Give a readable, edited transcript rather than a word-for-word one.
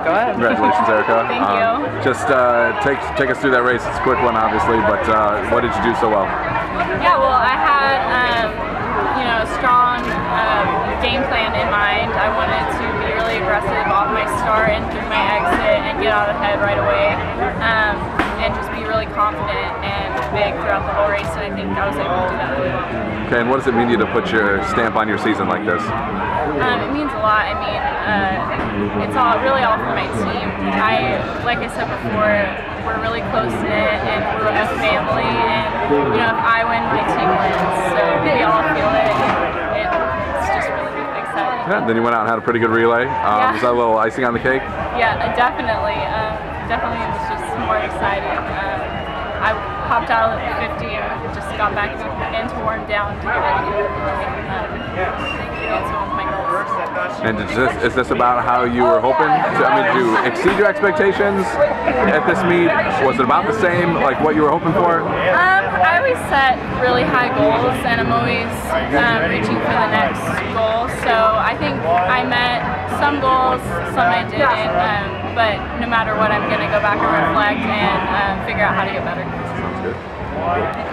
Go ahead. Congratulations, Erika. Thank you. Just take us through that race. It's a quick one, obviously, but what did you do so well? Yeah, well, I had a strong game plan in mind. I wanted to be really aggressive off my start and through my exit and get out ahead right away, and just be really confident and big throughout the whole race, and I think I was able to do that really well. Okay, and what does it mean to you to put your stamp on your season like this? It means a lot. I mean, it's really all for my team. Like I said before, we're really close-knit and we're a family, and if I win, my team wins, so we all feel it. It's just really exciting. Yeah, then you went out and had a pretty good relay. Yeah. Was that a little icing on the cake? Yeah, definitely. Definitely it was just more exciting. I popped out at 50 and just got back in to warm down to get ready to get some of my goals. And is this about how you were hoping to, did you exceed your expectations at this meet? Was it about the same, like what you were hoping for? I always set really high goals, and I'm always reaching for the next goal. So I think I met some goals, some I didn't, but no matter what, I'm going to go back and reflect and figure out how to get better. Sounds good.